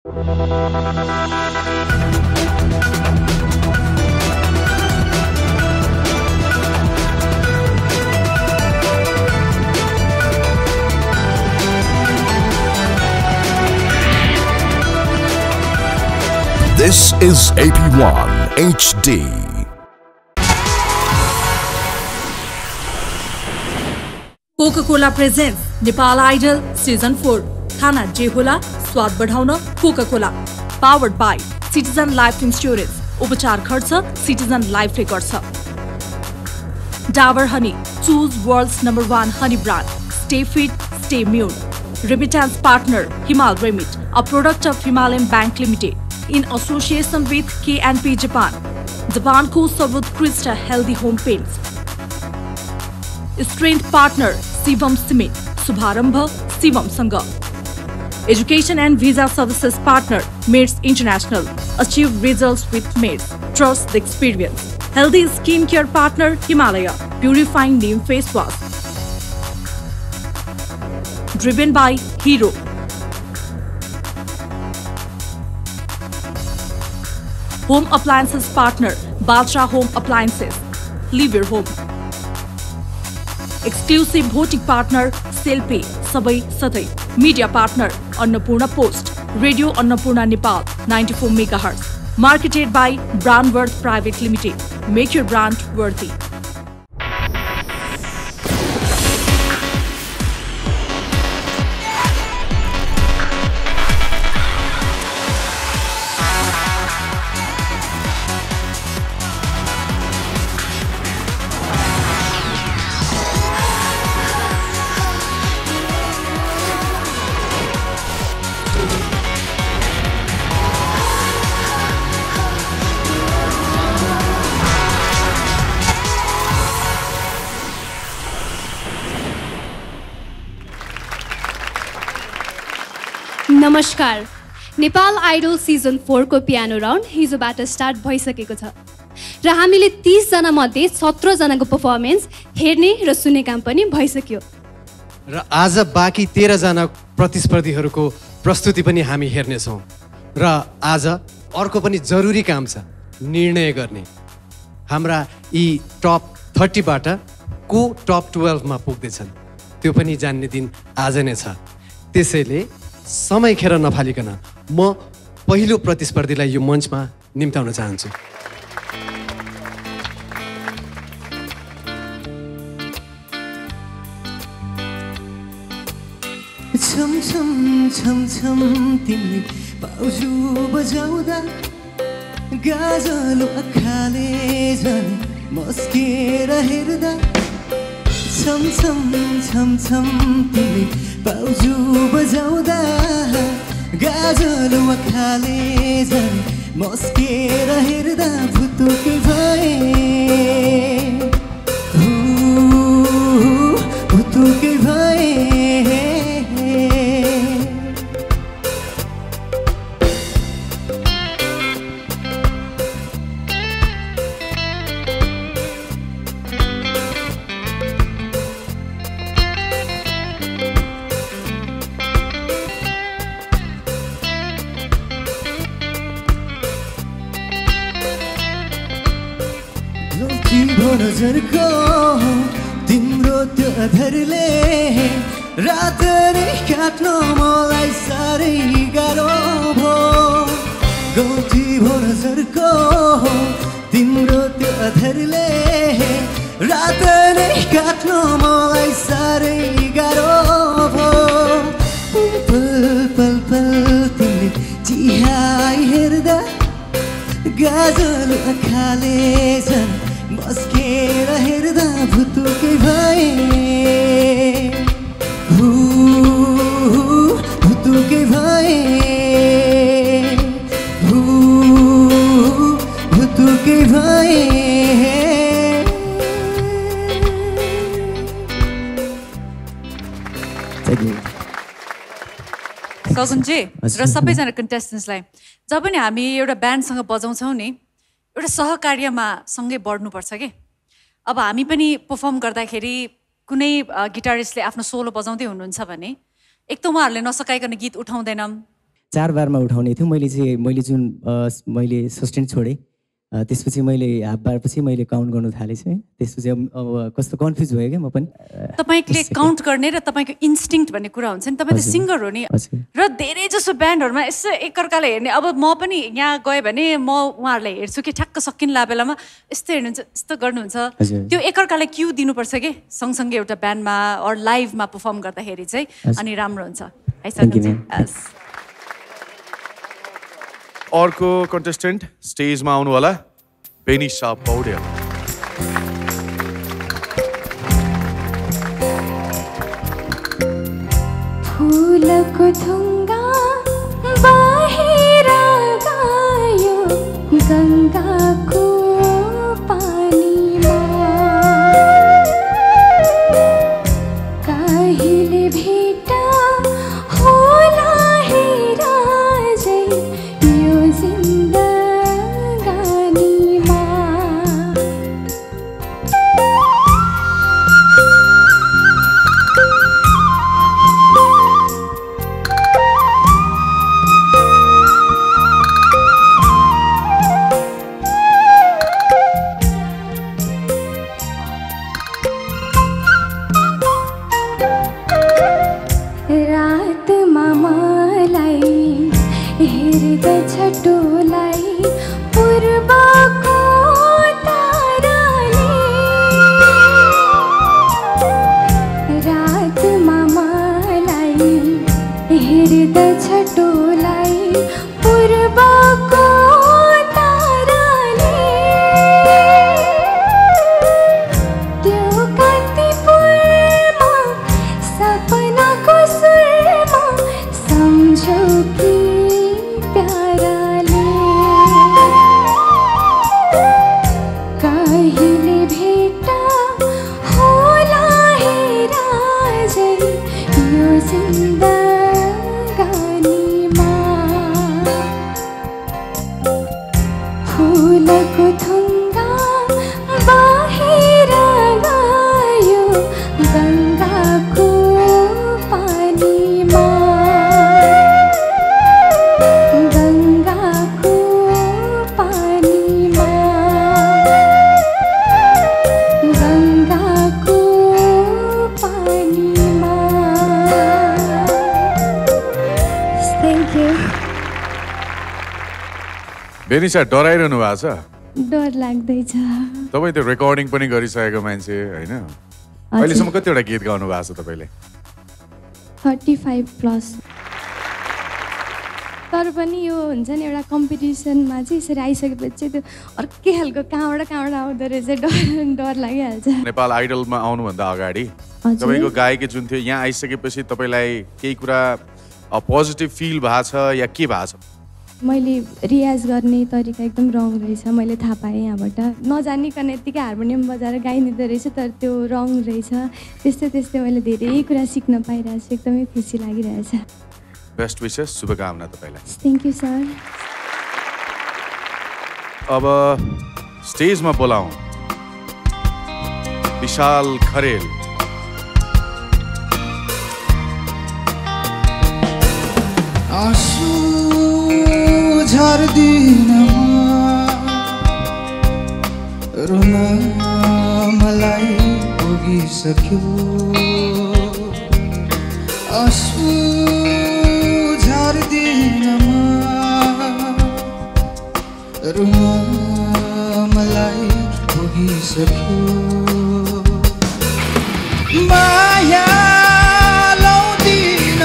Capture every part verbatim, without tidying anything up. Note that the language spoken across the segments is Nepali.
This is A P one H D. Coca-Cola presents Nepal Idol Season four. Khana je hola, swad badhauna Coca-Cola. Powered by Citizen Life Insurance. Upachar kharcha Citizen Life le garcha. Dabur Honey. Choose world's number one honey brand. Stay fit, stay immune. Remittance partner Himal Remit, a product of Himalayan Bank Limited. In association with K and P Japan, Japanko Sarvodkrishta Healthy Home Paints. Strength partner Shivam Cement, Subharambha Shivam Sangha. Education and visa services partner Mates International. Achieve results with Mates. Trust the experience. Healthy skincare partner Himalaya, purifying neem face wash. Driven by Hero. Home appliances partner Balcha Home Appliances. Leave your home. Exclusive voting partner Selpay Sabai Satai. Media partner Annapurna Post. Radio Annapurna Nepal ninety-four megahertz. Marketed by Brandworth Private Limited. Make your brand worthy. नमस्कार नेपाल आइडल सिजन फोर को पियानो राउन्ड हिजोबाट स्टार्ट भइसकेको छ र हामीले तीस जना मध्ये सत्रह जनाको परफर्मेन्स हेर्ने र सुन्ने काम पनि भइसक्यो र आज बाँकी तेह्र जना प्रतिस्पर्धीहरूको प्रस्तुति पनि हामी हेर्ने छौं र आज अर्को पनि जरुरी काम छ निर्णय गर्ने हाम्रा यी टप तीस बाट को टप बाह्र मा पुग्दै छन् त्यो पनि जान्ने दिन आज नै छ त्यसैले समय खेर नफालिकन म पहिलो प्रतिस्पर्धीलाई यो मञ्चमा निम्ताउन चाहन्छु छम छम छम छम तिमी बाउजु बजाउँदा गाजलो आँखाले झन् मस्केर हेर्दा छम छम छम छम तिमी बाउजु बजाउँदा गाजलो आँखाले झन् मस्केर हेर्दा भुतुकै भए भुतुकै भए नजरको तिम्रो त्यो अधरले रातरी काट्न मलाई साह्रै गाह्रो भो गल्ती भो नजरको तिम्रो त्यो अधरले रातरी काट्न मलाई साह्रै गाह्रो भो पल पल पल तिमीले चिहाई हेर्दा गाजल आँखाले झन् मस्केर हेर्दा भुतुकै भए भुतुकै भए भुतुकै भए सगुनजी र सबैजना कन्टेस्टेन्ट्सलाई जब पनि हामी एउटा ब्यान्डसँग बजाउँछौँ नि एउटा सहकार्यमा सँगै बढ्नुपर्छ के अब हामी पनि परफर्म गर्दाखेरि कुनै गिटारिस्टले आफ्नो सोलो बजाउँदै हुनुहुन्छ भने एक त उहाँहरूले नसकाइकन गीत उठाउँदैनौँ चार बारमा उठाउने थियो मैले चाहिँ मैले जुन मैले सस्टेन छोडेँ त्यसपछि मैले हाफ बारपछि मैले काउन्ट गर्नु थालेछु है त्यसपछि अब कस्तो कन्फ्युज भयो क्या म पनि तपाईँले काउन्ट गर्ने र तपाईँको इन्स्टिङ्क्ट भन्ने कुरा हुन्छ नि तपाईँ त सिङ्गर हो नि र धेरै जसो ब्यान्डहरूमा यसो एकअर्कालाई हेर्ने अब म पनि यहाँ गएँ भने म उहाँहरूलाई हेर्छु कि ठ्याक्क सकिन्ला बेलामा यस्तो हेर्नुहुन्छ यस्तो गर्नुहुन्छ त्यो एकअर्कालाई क्यु दिनुपर्छ कि सँगसँगै एउटा ब्यान्डमा अर लाइभमा पर्फर्म गर्दाखेरि चाहिँ अनि राम्रो हुन्छ है। अर्को कन्टेस्टेन्ट स्टेजमा आउनु होला बेनिसा पौडेल। फूलको थुङ्गा बाहिर गयो गङ्गाको पानीमा कहिले भेट होला हेरा बेनिसा डराइरहनु भएको छ? डर लाग्दैछ। तपाईँ त्यो रेकर्डिङ पनि गरिसकेको मान्छे होइन? अहिलेसम्म कतिवटा गीत गाउनु भएको छ तपाईँले? Thirty five plus. तर पनि यो हुन्छ नि एउटा कम्पिटिसनमा चाहिँ यसरी आइसकेपछि चाहिँ त्यो अर्कै खालको कहाँबाट कहाँबाट आउँदो रहेछ डर डर लागिहाल्छ। नेपाल आइडलमा आउनुभन्दा अगाडि तपाईँको गायकी जुन थियो यहाँ आइसकेपछि तपाईँलाई केही कुरा पोजिटिभ फिल भएको छ या के भएको छ? मैले रियाज गर्ने तरिका एकदम रङ रहेछ मैले थाहा पाएँ यहाँबाट नजानिकन यत्तिकै हार्मोनियम बजाएर गाइदिँदो रहेछ तर त्यो रङ रहेछ त्यस्तै त्यस्तै मैले धेरै कुरा सिक्न पाइरहेको छु एकदमै खुसी लागिरहेछ। बेस्ट विशेस शुभकामना तपाईँलाई। Thank you sir. अब स्टेजमा बोलाउँ विशाल खरेल। झार्दिन रुन मलाई पुगिसक्यो आँसु झार्दिन रुन मलाई पुगिसक्यो माया लाउँदिन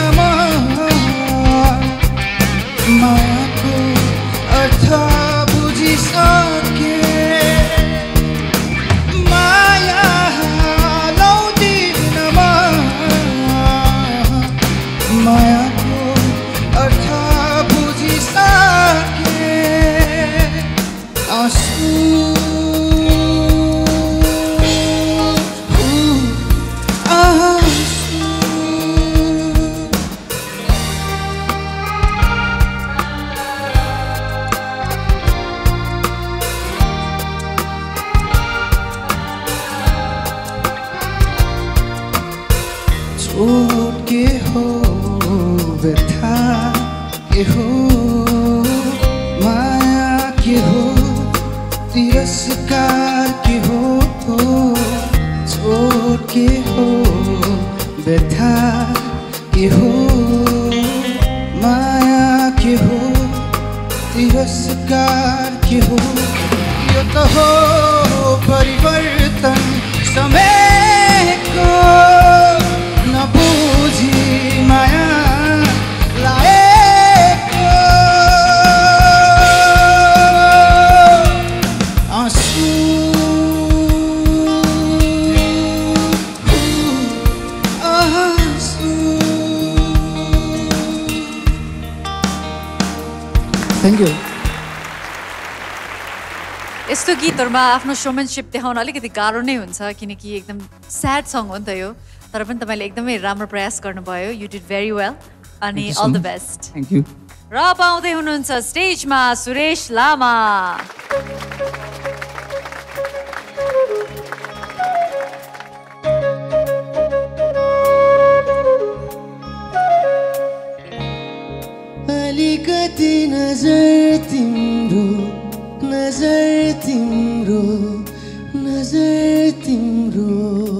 मायाको अर्थ बुझिसके माया लाउँदिन मायाको अर्थ बुझिसके आँसु पुरस्कार के हो यो त हो परिवर्तन समयको नबुझी माया लाएको आँसु आँसु। Thank you. यस्तो गीतहरुमा आफ्नो सोमेनशिप देखाउन अलिकति गाह्रो नै हुन्छ किनकि एकदम स्याड सङ हो नि त यो, तर पनि तपाईले एकदमै राम्रो प्रयास गर्नुभयो। यु डिड भेरी वेल अनि all the best. Thank you. र पाउँदै हुनुहुन्छ स्टेजमा सुरेश लामा। अलिकति नजर तिम्रो नजर तिम्रो नजर तिम्रो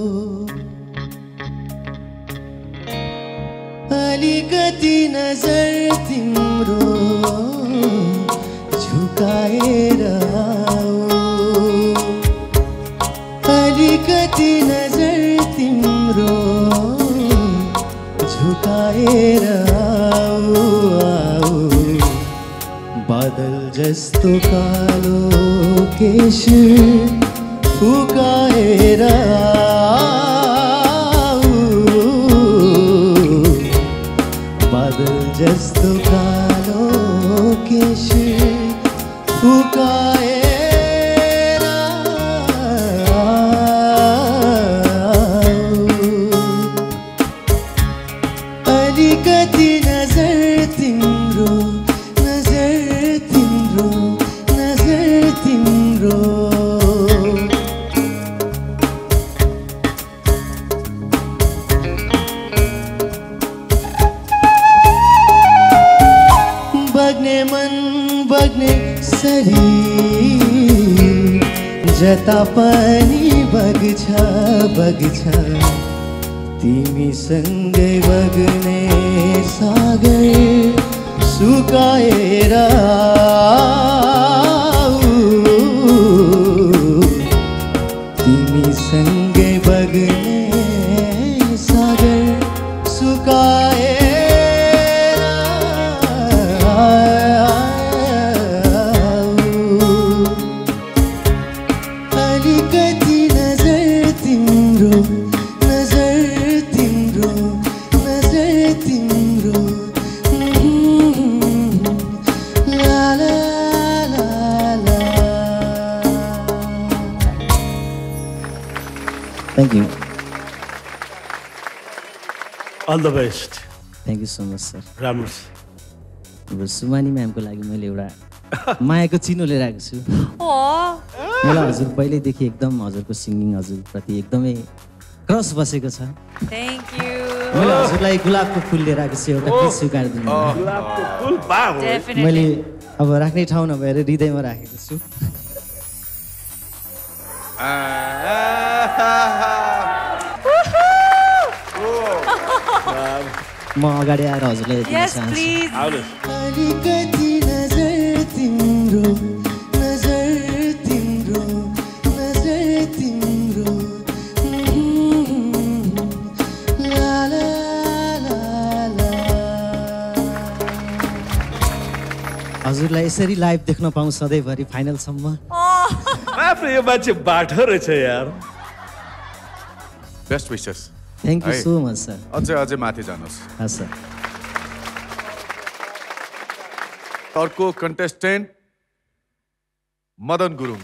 अलिकति नजर तिम्रो झुकाएर अलिकति नजर तिम्रो झुकाएर बादल जस्तो कालो केश फुकाएर बादल जस्तो कालो केश फुकाएर अलिकति नजर तिम्रो बग्ने मन बग्ने शरीर जता पनि बग्छ बग्छ तिमी सँगै बग्ने सागर सुकाएर तिमी सँगै बग्ने सागर सुकाएर अलिकति नजर तिम्रो नजर तिम्रो नजर तिम्रो ला ला ला ला। Thank you. All the best. Thank you so much sir. राम्रो छ। अब सुमानी म्यामको लागि मैले एउटा मायाको चिनो लिएर आएको छु। मलाई हजुर पहिल्यैदेखि एकदम हजुरको सिङ्गिङ हजुरप्रति एकदमै क्रस बसेको छ। Thank you. मैले हजुरलाई गुलाबको फुल लिएर आएको छु एउटा प्लिज स्वीकार दिनु। गुलाबको फुल बाह मैले अब राख्ने ठाउँ नभएर हृदयमा राखेको छु। म अगाडि आएर हजुरलाई दिन चाहन्छु। अलिकति नजर तिम्रो नजर तिम्रो नजर तिम्रो ला ला ला ला। हजुरलाई यसरी लाइभ देख्न पाऊँ सधैँभरि फाइनलसम्म। आफ्नो यो मान्छे बाठो रहेछ यार। Best wishes. Thank you so much sir. अझै अझै माथि जानुहोस्। हस् सर। अर्को कन्टेस्टेन्ट मदन गुरुङ।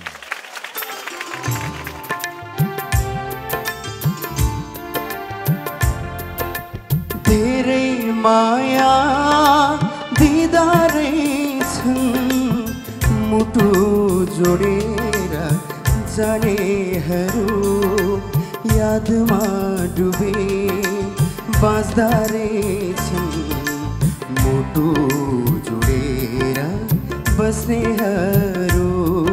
धेरै माया दिँदा रहेछन् मुटु जोडेर जानेहरू यादमा डुबे बाँच्दा रहेछन् मुटु जोडेर बस्नेहरू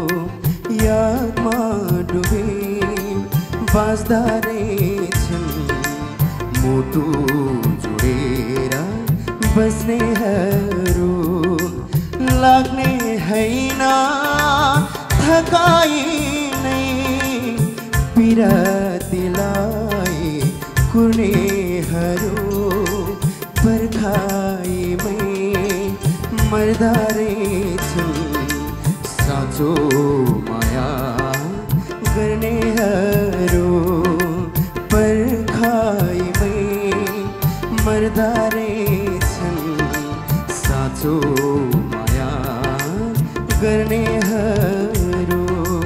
यादमा डुबे बाँच्दा रहेछन् मुटु जोडेर बस्नेहरू लाग्ने है छैन थकाइ नै पिरातीलाई कुर्नेहरू पर्खाइमै मर्दा रहेछन् साँचो माया गर्नेहरू पर्खाइमै मर्दा रहेछन् साँचो माया गर्नेहरू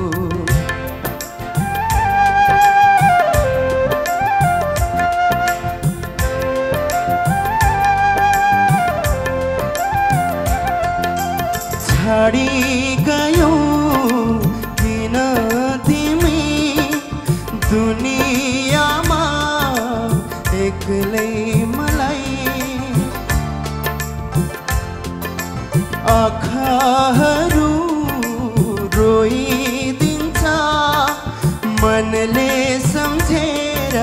छाडी गयौ किन तिमी दुनियाँमा एक्लै मलाई आँखाहरू रोइदिन्छ मनले सम्झेर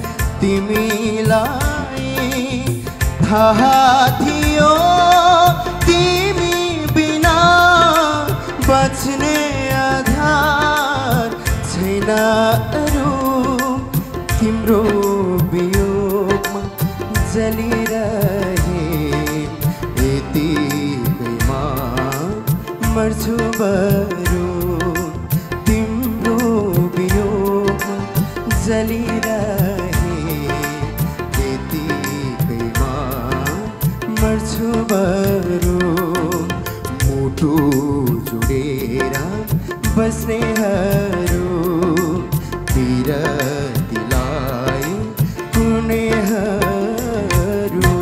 तिमीलाई थाहा थियो तिमी बिना बच्ने आधार छैन अरू तिम्रो वियोगमा जलिरहे यतिकैमा मर्छु बरु तिम्रो वियोगमा जलिरहे यतिकैमा मर्छु बरु मुटु जोडेर बस्नेहरू पिरतीलाई कुर्नेहरू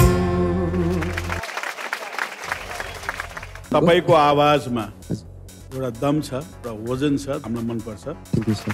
तपाईको आवाजमा एउटा दम छ र वजन छ हामीलाई मनपर्छ थ्याङ्क यू सर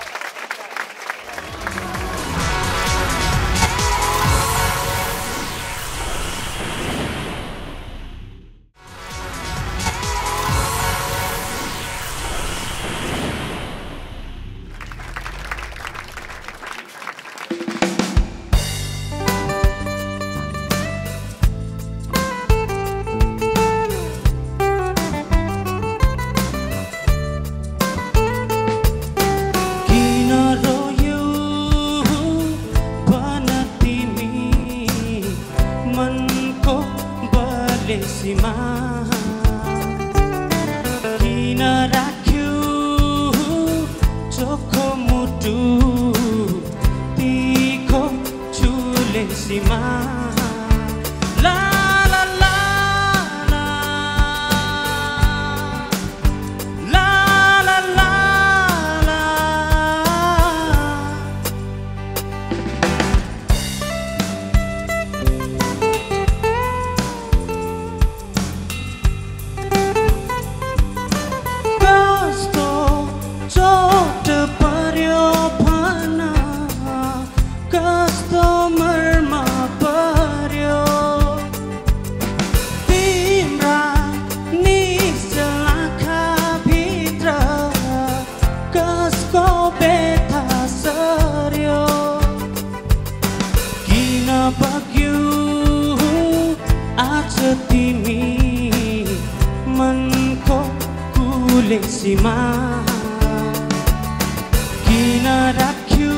किन राख्यौ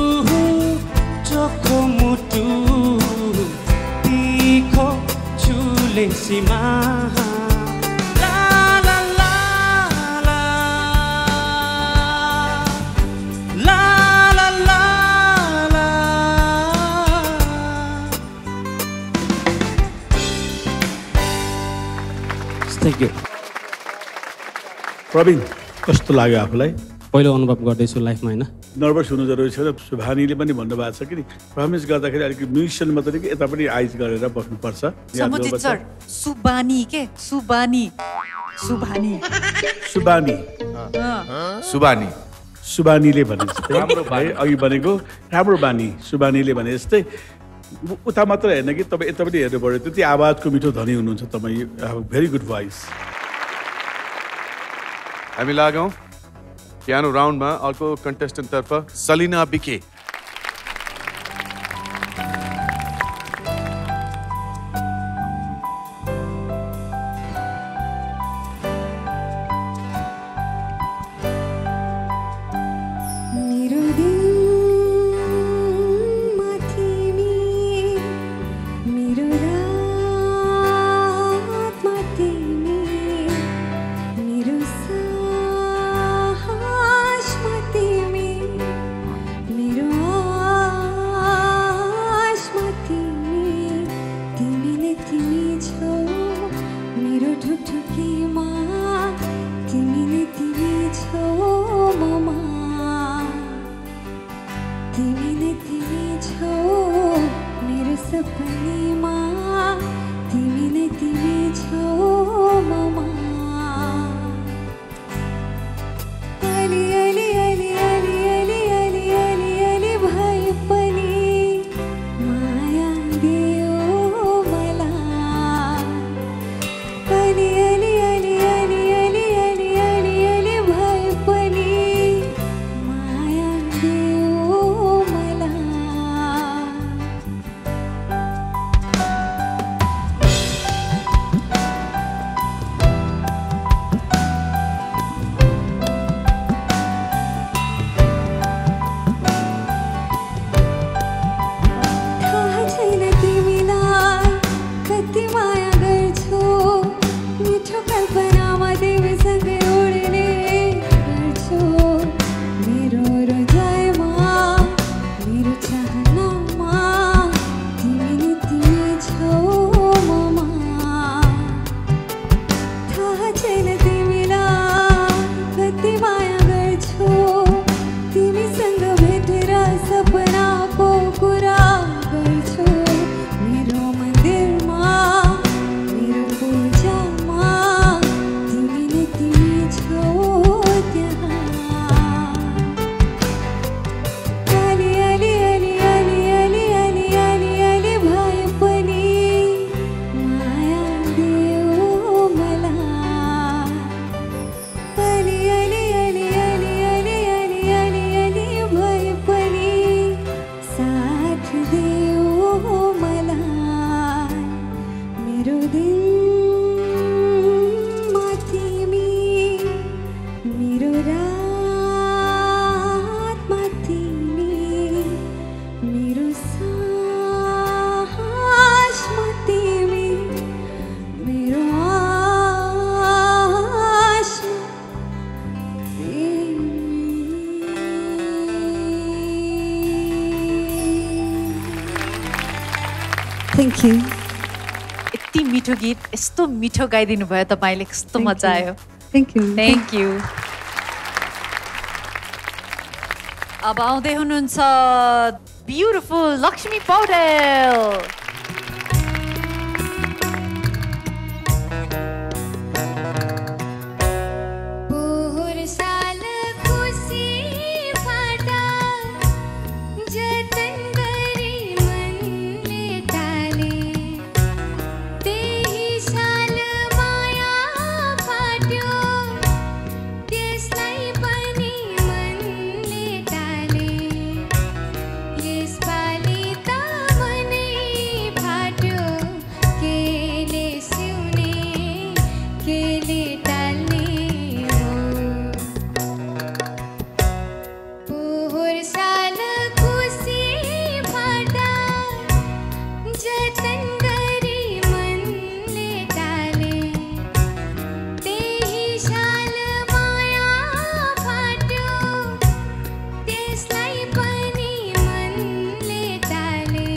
चोखो मुटु तीखो चुलेसीमा Thank you. प्रवीण कस्तो लाग्यो आफूलाई पहिलो अनुभव गर्दैछु लाइफमा हैन नर्भस हुनु जरुरी छैन सुभानीले पनि भन्नुभएको छ कि प्रमिस गर्दाखेरि अलिकति म्युजिसियन मात्रै कि यता पनि आइज गरेर बस्नुपर्छ समुचित सर सुबानी के सुबानी सुभानी सुबानी सुबानी सुबानीले भने जस्तै राम्रो भाइ अघि भनेको राम्रो बानी सुबानीले भने जस्तै उता मात्र हैन कि तपाई यता पनि हेर्नु पर्यो त्यति आवाजको मिठो धनी हुनुहुन्छ तपाई भेरी गुड भोइस हामी लागौं पियानो राउन्डमा अर्को कन्टेस्टेन्ट तर्फ सलिना बिके सबैमा तिमी नै तिमी छौ ममा तिमी नै तिमी छौ मेरो सपनीमा तिमी नै तिमी छौ ममा अलि अलि अलि अलि अलि अलि अलि अलि भए पनि माया दियो मलाई अलि अलि अलि अलि अलि अलि अलि अलि भए पनि माया दियो मलाई थाहा छैन तिमीलाई कति माया गर्छु मिठो कल्पनामा तिमीसँगै उड्ने गर्छु मेरो हृदयमा मेरो चाहनामा तिमी नै तिमी छौ ममा थाहा छैन तिमीलाई कति माया गर्छु तिमीसँग भेटेर सपनाको कुरा गर्छु मेरो मन्दिरमा मेरो पूजामा तिमी नै तिमी छौ त्यहाँ अलि अलि अलि अलि अलि अलि अलि अलि भए पनि माया दियो मलाई अलि अलि अलि अलि अलि अलि अलि अलि भए पनि साथ दियो मलाई मेरो दिलमा तिमी मेरो रातमा तिमी मेरो सासमा तिमी मेरो आशमा थ्याङ्क यू यति मिठो गीत यस्तो मिठो गाइदिनु भयो तपाईँले कस्तो मजा आयो थ्याङ्क यू थ्याङ्क यू अब आउँदै हुनुहुन्छ ब्युटिफुल लक्ष्मी पौडेल पोहोर साल खुसी फाटा जतन गरी मनले टाले त्यही साल माया फाट्यो त्यसलाई पनि मनले टाले यसपालि त मनै फाट्यो केले सिउने केले टाल्ने हो पोहोर साल खुसी फाटा जतन गरी मनले टाले त्यही साल माया फाट्यो त्यसलाई पनि मनले टाले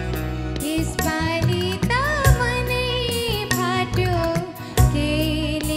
यसपालि त मनै फाट्यो केले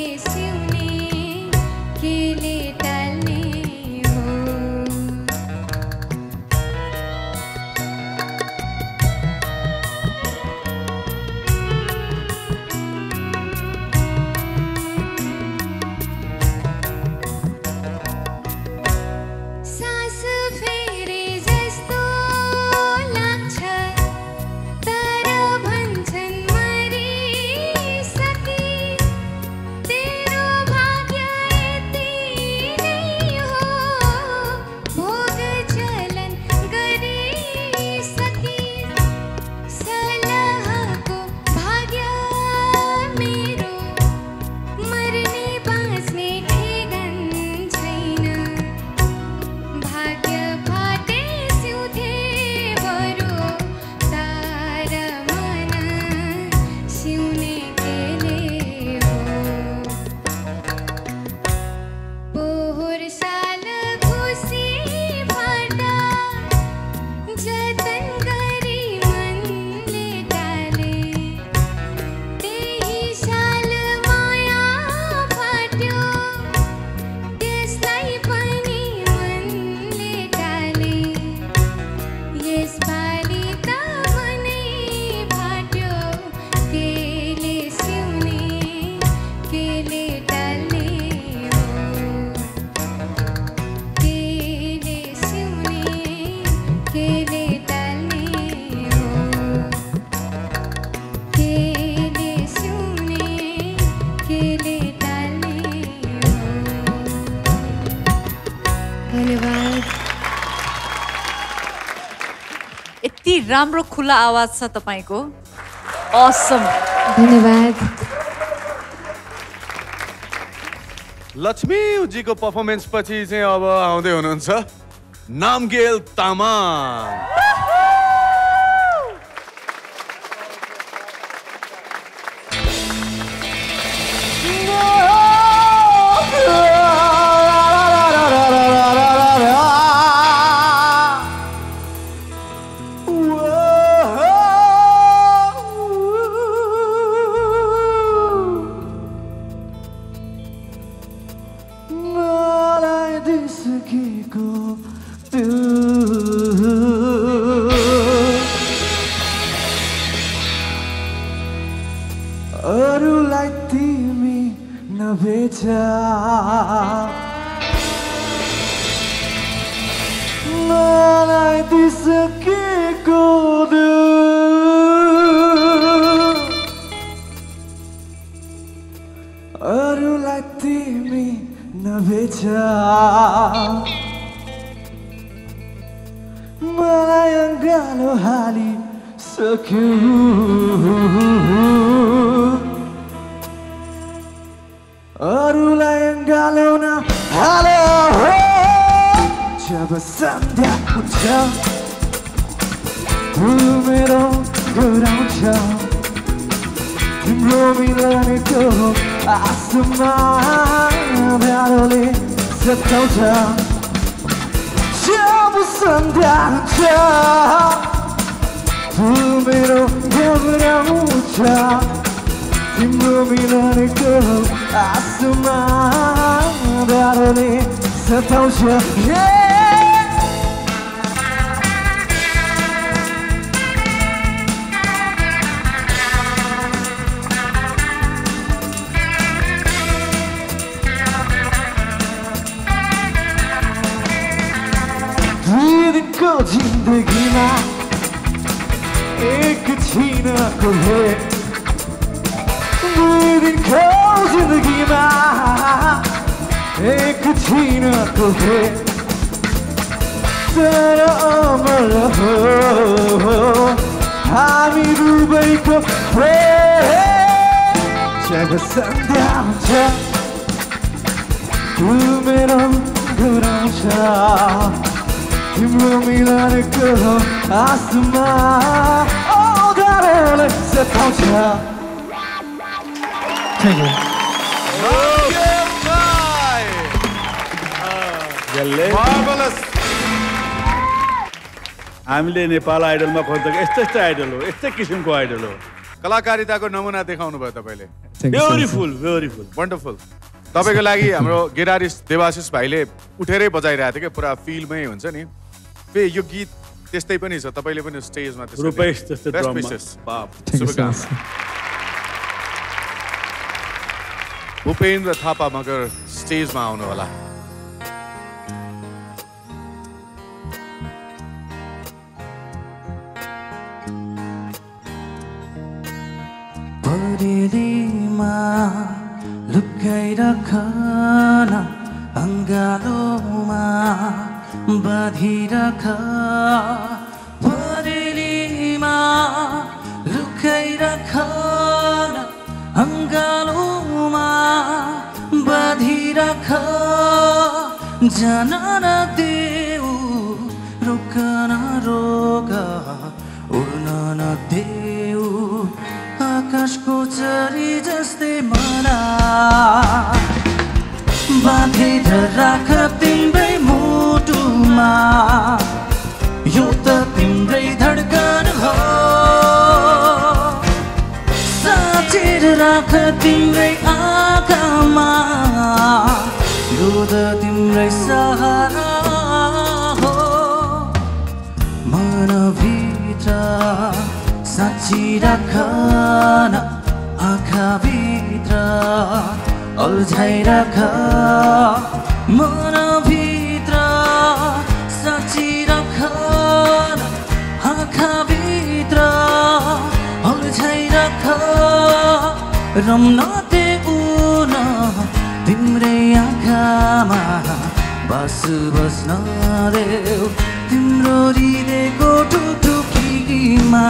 राम्रो खुला आवाज छ तपाईको असम धन्यवाद लक्ष्मी उजीको पर्फर्मेन्स पछि चाहिँ अब आउँदै हुनुहुन्छ नामगेल तामाङ अरूलाई तिमी नबेच मलाई दिसकेको अरूलाई तिमी नबेच मलाई अङ्गालो हाली सक्यौ अरूलाई अङ्गालोन हालो जब सन्ध्या हुन्छ मेरो गुराउँछ तिम्रो मिलनको आसमा भ्यालोले सताउँछ जब सन्ध्या हुन्छ मेरो गुराउँछ तिम्रो मिलनको आसमा भ्यालोले सताउँछ दुई दिनको जिन्दगीमा एक छिनको भेट दुई दिनको जिन्दगीमा एक छिनको भेट तर अमर हो हामी दुवैको प्रेम जब सन्ध्या हुन्छ तू मेरो गुराउँछ तिम्रो मिलनको आसमा ओधारोले सताउँछ हामीले नेपाल आइडलमा खोजेको यस्तै यस्तै आइडल हो यस्तै किसिमको आइडल हो कलाकारिताको नमुना देखाउनु भयो तपाईँले ब्युटिफुल ब्युटिफुल वन्डरफुल तपाईँको लागि हाम्रो गिटारिस्ट देवाशिष भाइले उठेरै बजाइरहेको थियो क्या पुरा फिलमै हुन्छ नि फेरि यो गीत त्यस्तै पनि छ तपाईँले पनि स्टेजमा रुपेश त्यस्तै भूपेन्द्र थापा मगर स्टेजमा आउनु होला परेलीमा लुकाइराखन अङ्गालोमा बाँधिराख परेलीमा लुकाइराखन अङ्गालोमा बाँधिराख जान नदेऊ रोक न रोक उड्न नदेऊ आकाशको चरी जस्तै मलाई बाँधेर राख तिम्रै मुटुमा यो त तिम्रै धड्कन हो साँचेर राख तिम्रै आँखामा यो त तिम्रै सहारा हो मनभित्र साँची राख न आँखाभित्र अल्झाइराख मनभित्र साँची राख न आँखाभित्र अल्झाइराख रम्न देऊ न तिम्रै आँखामा बस बस्न देऊ तिम्रो हृदयको टुकटुकी भरिमा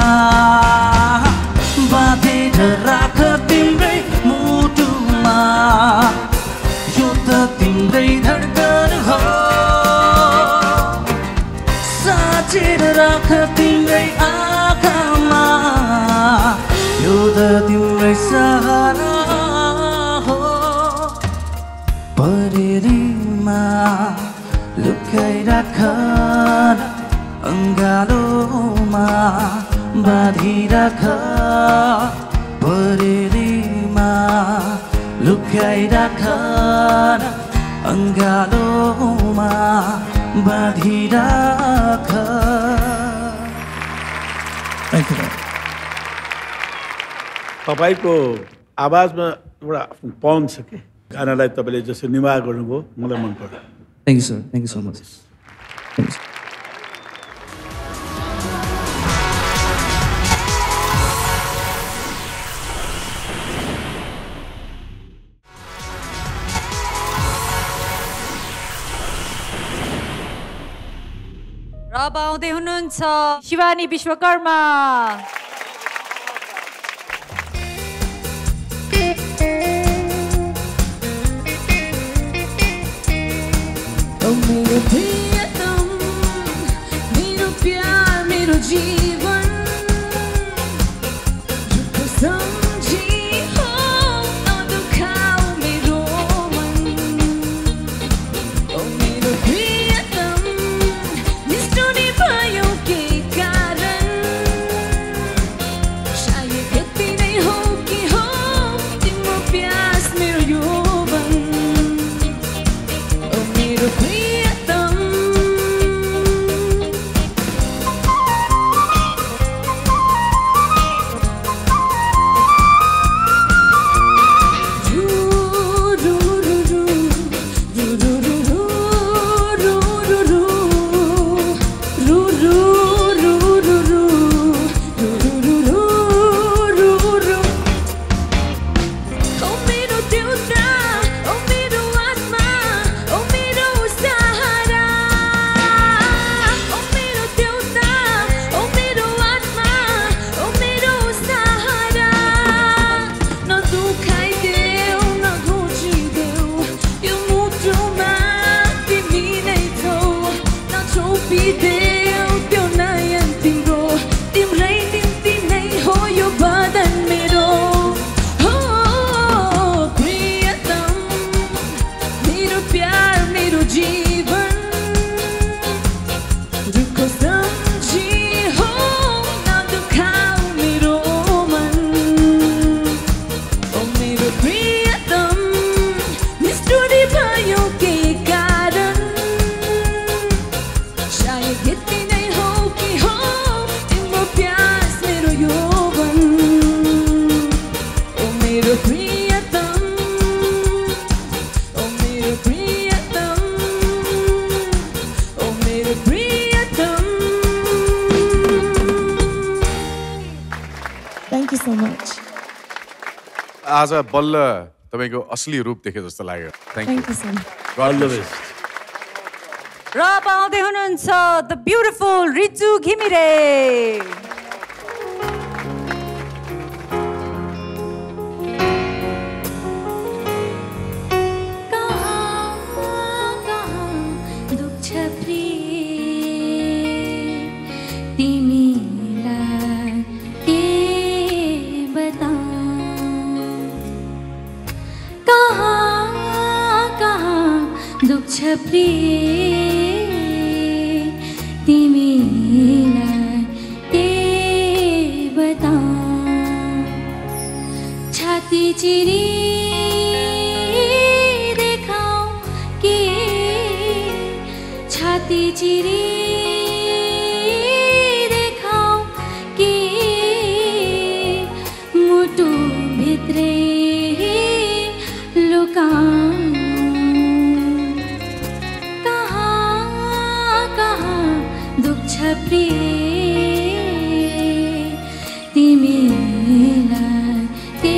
बाँधेर राख तिम्रै मुटुमा यो त तिम्रै धड्कन हो साँचेर राख तिम्रै आँखामा यो त तिम्रै सहारा हो परेलीमा लुकाइराख अङ्गालोमा बाँधिराख परेलीमा लुकाइराख अङ्गालोमा बाँधिराख। तपाईँको आवाजमा एउटा आफ्नो पन छ कि गानालाई तपाईँले जसरी निर्वाह गर्नुभयो मलाई मन पर्यो। Thank you sir, thank you so much. Thank you. र अब आउँदै हुनुहुन्छ शिवानी विश्वकर्मा। मेरो प्रियतम मेरो प्यार मेरो जीवन झुको सम्झी हो नदुखाऊ मेरो मन। ओ मेरो प्रियतम निष्ठुरी भयो के कारण सायद यति नै हो कि हो तिम्रो प्यास मेरो यौवन। ओ मेरो आज बल्ल तपाईको असली रूप देखे जस्तो लाग्यो। Thank you sir. God the best. र अब आउँदै हुनुहुन्छ द ब्युटिफुल रिजु घिमिरे। तिमीलाई के बताऊं छाती चिरी देखाऊं कि छाती चिरी देखाऊं कि मुटु भित्रै लुकाऊं प्रिय तिमीलाई के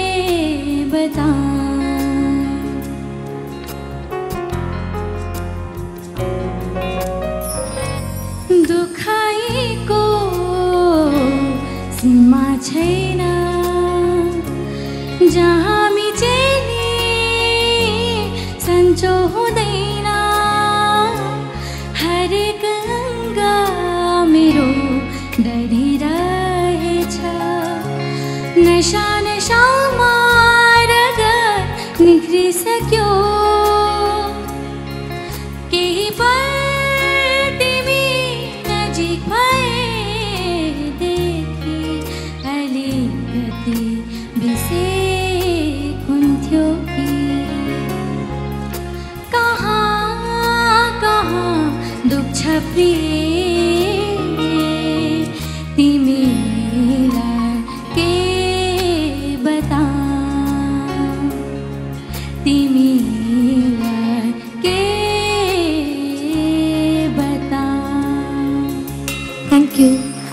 बताऊं दुखाइको सन्चो हुँदैन हरेक अङ्ग मेरो डरिरहेछ नशा नशामा रगत निख्रिसक्यो केही पल तिमी नजिक भएदेखि अलिकति बिसेक हुन्थ्यो कि कहाँ कहाँ दुख्छ प्रिय तिमीलाई के बताऊँ तिमीलाई के बताऊँ थ्याङ्क यू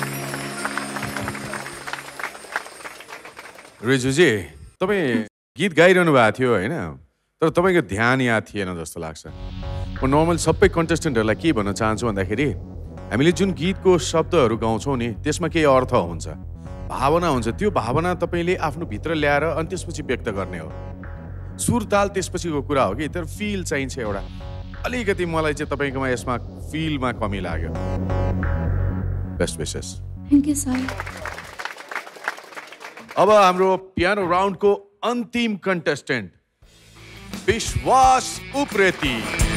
रिजुजी तपाईँ गीत गाइरहनु भएको थियो होइन तर तपाईँको ध्यान यहाँ थिएन जस्तो लाग्छ म नर्मल सबै कन्टेस्टेन्टहरूलाई के भन्न चाहन्छु भन्दाखेरि हामीले जुन गीतको शब्दहरू गाउँछौँ नि त्यसमा केही अर्थ हुन्छ भावना हुन्छ त्यो भावना तपाईँले आफ्नो भित्र ल्याएर अनि त्यसपछि व्यक्त गर्ने हो सुर ताल त्यसपछिको कुरा हो कि तर फिल चाहिन्छ एउटा अलिकति मलाई चाहिँ तपाईँकोमा यसमा फिलमा कमी लाग्यो best wishes thank you sir अब हाम्रो पियानो राउन्डको अन्तिम कन्टेस्टेन्ट विश्वास उप्रेती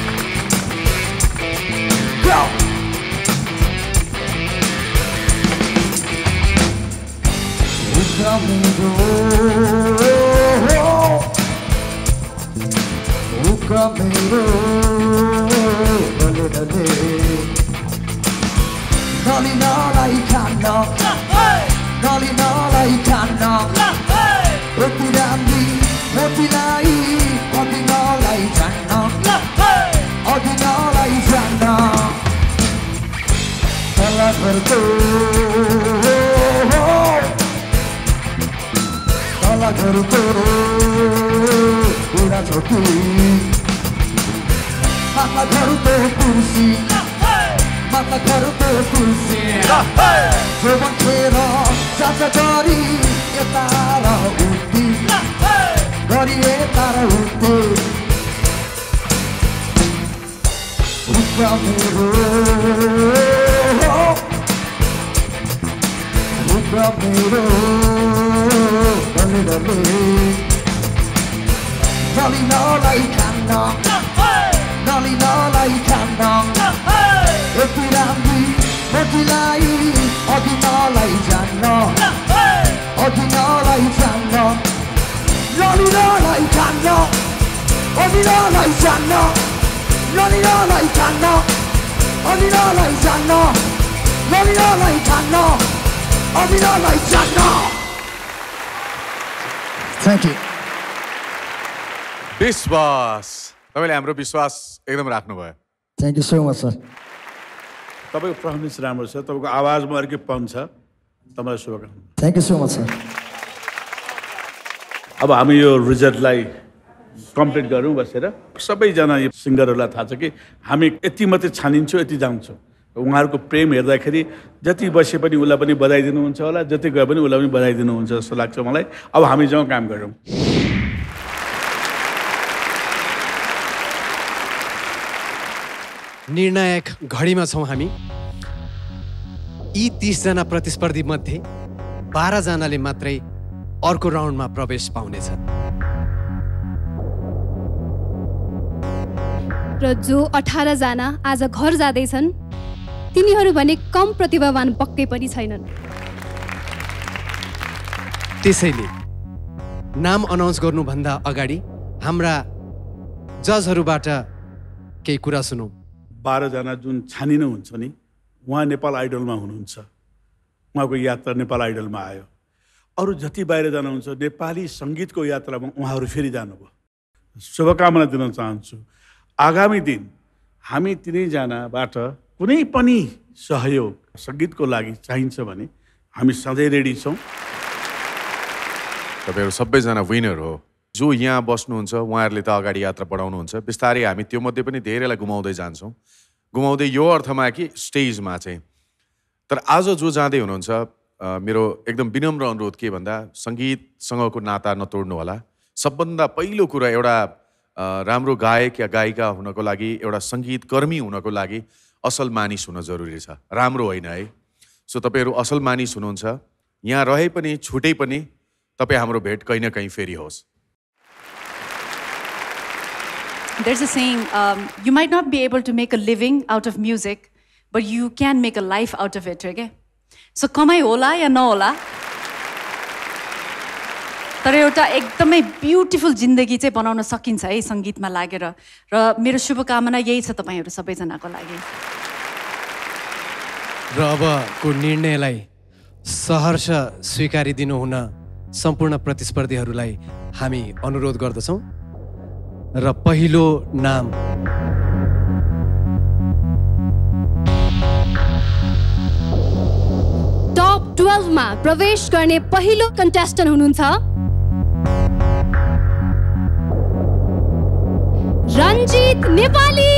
नलिनलाई खान्न नलिनलाई खान्न रोटी राम्री रोटीलाई अघिनलाई जान्न अघिनलाई जान्न तल घरको तल घरको बुढा छोटी माता घरको कुर्सी माता घरको कुर्सी जोबन खेर चाचा गरी यता र उति गरी यता र उति रुका मेरो रुका मेरो डले डले नलिनलाई खान्न नलिनलाई खान्न यति राम्री मोटीलाई अघिनलाई जान्न अघिनलाई जान्न नलिनलाई खान्न अघिनलाई जान्न नलिनलाई खान्न अघिनलाई जान्न नलिनलाई खान्न अघिनलाई जान्न थ्याङ्क यू विश्वास तपाईँले हाम्रो विश्वास एकदम राख्नुभयो thank you so much sir तपाईँको पर्फर्मेन्स राम्रो छ तपाईँको आवाजमा अर्कैपन छ तपाईँलाई शुभकामना thank you so much sir अब हामी यो रिजल्टलाई कम्प्लिट गरौँ बसेर सबैजना यो सिङ्गरहरूलाई थाहा छ कि हामी यति मात्रै छानिन्छौँ यति जान्छौँ उहाँहरूको प्रेम हेर्दाखेरि जति बसे पनि उसलाई पनि बधाई दिनुहुन्छ होला जति गए पनि उसलाई पनि बधाई दिनुहुन्छ जस्तो लाग्छ मलाई अब हामी जाउँ काम गरौँ निर्णायक घडीमा छौँ हामी यी तीसजना प्रतिस्पर्धी मध्ये बाह्रजनाले मात्रै अर्को राउन्डमा प्रवेश पाउनेछ र जो अठार जना आज घर जाँदैछन् तिनीहरू भने कम प्रतिभावान पक्कै पनि छैनन् त्यसैले नाम अनाउन्स गर्नुभन्दा अगाडि हाम्रा जजहरूबाट केही कुरा सुनौँ बाह्रजना जुन छानिनुहुन्छ नि उहाँ नेपाल आइडलमा हुनुहुन्छ उहाँको यात्रा नेपाल आइडलमा आयो अरू जति बाहिर जानुहुन्छ नेपाली सङ्गीतको यात्रामा उहाँहरू फेरि जानुभयो शुभकामना दिन चाहन्छु आगामी दिन हामी तिनैजनाबाट कुनै पनि सहयोग सङ्गीतको लागि चाहिन्छ भने हामी सधैँ रेडी छौँ तपाईँहरू सबैजना विनर हो जो यहाँ बस्नुहुन्छ उहाँहरूले त अगाडि यात्रा बढाउनुहुन्छ बिस्तारै हामी त्यो मध्ये पनि धेरैलाई गुमाउँदै जान्छौँ गुमाउँदै यो अर्थमा कि स्टेजमा चाहिँ तर आज जो जाँदै हुनुहुन्छ मेरो एकदम विनम्र अनुरोध के भन्दा सङ्गीतसँगको नाता नतोड्नु होला सबभन्दा पहिलो कुरा एउटा राम्रो गायक या गायिका हुनको लागि एउटा सङ्गीतकर्मी हुनको लागि असल मानिस हुन जरुरी छ, राम्रो होइन है। सो तपाईँहरू असल मानिस हुनुहुन्छ, यहाँ रहे पनि छुटे पनि तपाईँ हाम्रो भेट कहीँ न कहीँ फेरि होस्। There's a saying, um, you might not be able to make a living out of music, but you can make a life out of it, okay? So कमाई होला या नहोला, तर एउटा एकदमै ब्युटिफुल जिन्दगी चाहिँ बनाउन सकिन्छ है सङ्गीतमा लागेर। र मेरो शुभकामना यही छ तपाईँहरू सबैजनाको लागि। र अबको निर्णयलाई सहर्ष स्वीकारिदिनु हुन सम्पूर्ण प्रतिस्पर्धीहरूलाई हामी अनुरोध गर्दछौँ। र पहिलो नाम टप ट्वेल्भ मा प्रवेश गर्ने पहिलो कन्टेस्टेन्ट हुनुहुन्छ रञ्जित नेपाली।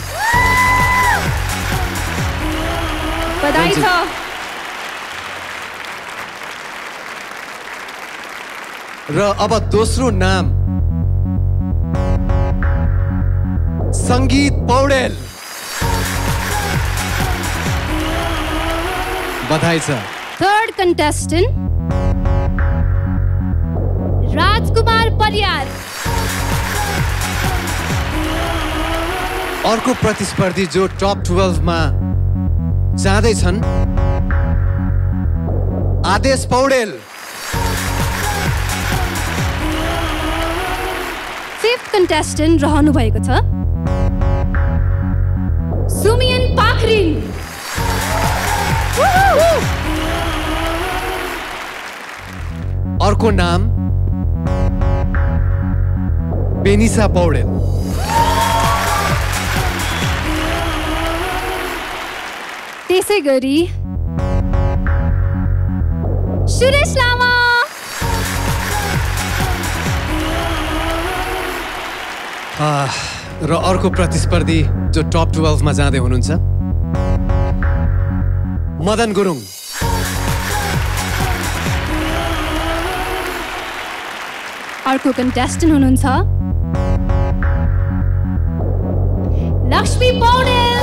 बधाई छ। र अब दोस्रो नाम सङ्गीत पौडेल। बधाई छ। Third contestant Rajkumar Pariyar. अर्को प्रतिस्पर्धी जो टप ट्वेल्भ मा जाँदैछन् आदेश पौडेल। फिफ्थ कन्टेस्टेन्ट रहनु भएको छ सुमियन पाखरिन। अर्को नाम बेनिसा पौडेल। त्यसै गरी सुरेश लामा। र अर्को प्रतिस्पर्धी जो टप ट्वेल्भ मा जाँदै हुनुहुन्छ मदन गुरुङ। अर्को कन्टेस्टेन्ट हुनुहुन्छ लक्ष्मी पौडेल।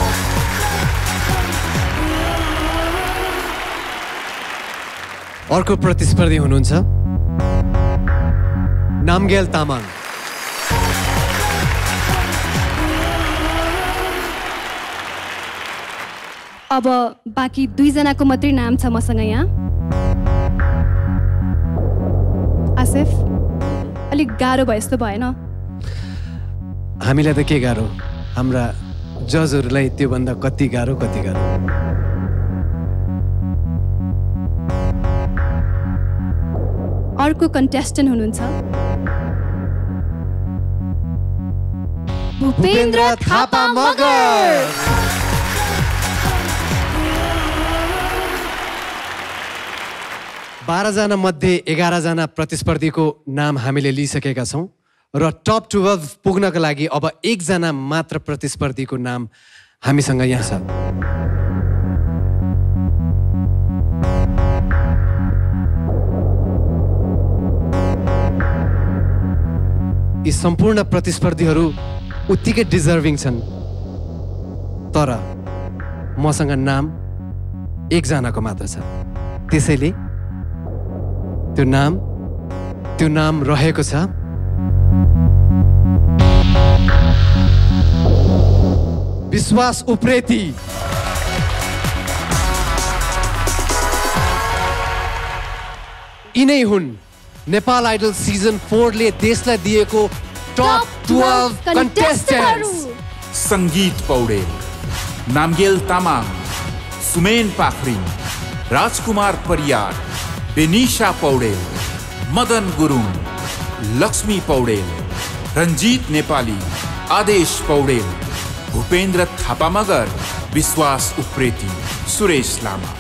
अर्को प्रतिस्पर्धी हुनुहुन्छ नामगेल तामाङ। अब बाँकी दुईजनाको मात्रै नाम छ मसँग यहाँ। आसिफ, अलिक गाह्रो भयो जस्तो भएन? हामीलाई त के गाह्रो, हाम्रा जजहरूलाई त्योभन्दा कति गाह्रो कति गाह्रो। अर्को कन्टेस्टेन्ट हुनुहुन्छ भूपेन्द्र थापा मगर। बाह्रजना मध्ये एघारजना प्रतिस्पर्धीको नाम हामीले लिइसकेका छौँ र टप ट्वेल्भ पुग्नका लागि अब एकजना मात्र प्रतिस्पर्धीको नाम हामीसँग यहाँ छ। यी सम्पूर्ण प्रतिस्पर्धीहरू उत्तिकै डिजर्भिङ छन्, तर मसँग नाम एकजनाको मात्र छ। त्यसैले त्यो नाम त्यो नाम रहेको छ विश्वास उप्रेती। यिनै हुन् नेपाल आइडल सिजन फोरले देशलाई दिएको टप ट्वेल्भ कन्टेस्टेन्ट्स। सङ्गीत पौडेल, नामगेल तामाङ, सुमेन पाखरिन, राजकुमार परियार, बेनिसा पौडेल, मदन गुरुङ, लक्ष्मी पौडेल, रञ्जित नेपाली, आदेश पौडेल, भूपेन्द्र थापा मगर, विश्वास उप्रेती, सुरेश लामा।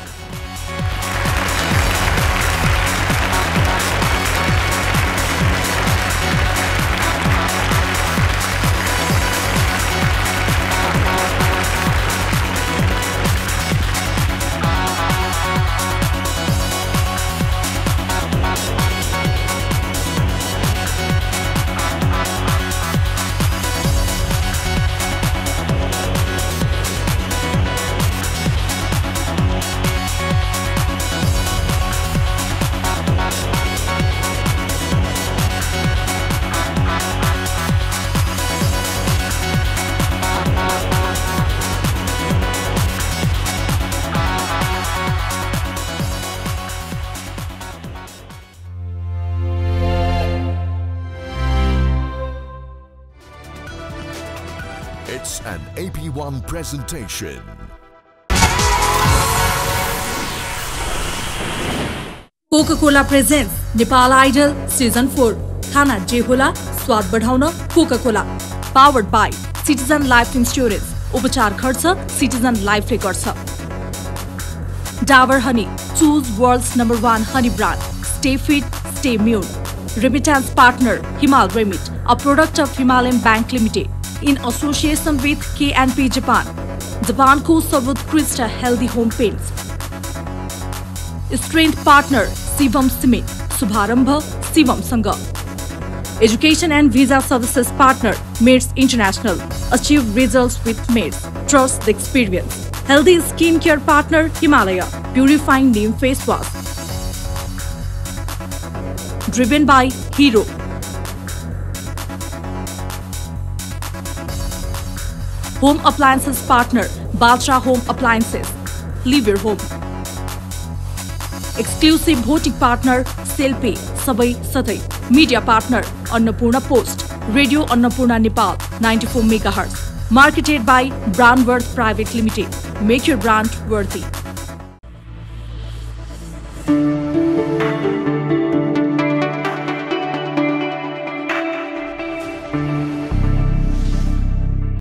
It's an A P one presentation. Coca-Cola presents Nepal Idol Season four. खाना जे होला स्वाद बढाउन Coca-Cola. Powered by Citizen Life Insurance. उपचार खर्च Citizen Life ले गर्छ. Dabur Honey. Choose world's number one honey brand. Stay fit, stay immune. Remittance partner Himal Remit, a product of Himalayan Bank Limited, in association with K and P Japan. Japanko सर्वोत्कृष्ट healthy home paints. Strength partner Shivam Cement. Subharambha Shivam Sangha. Education and visa services partner Mates International. Achieve results with Mates. Trust the experience. Healthy skincare partner Himalaya. Purifying neem face wash. Driven by Hero. Home appliances partner Balcha Home Appliances. Leave your home. Exclusive voting partner Selpay Sabai Sathai. Media partner Annapurna Post. Radio Annapurna Nepal ninety-four megahertz. Marketed by Brandworth Private Limited. Make your brand worthy.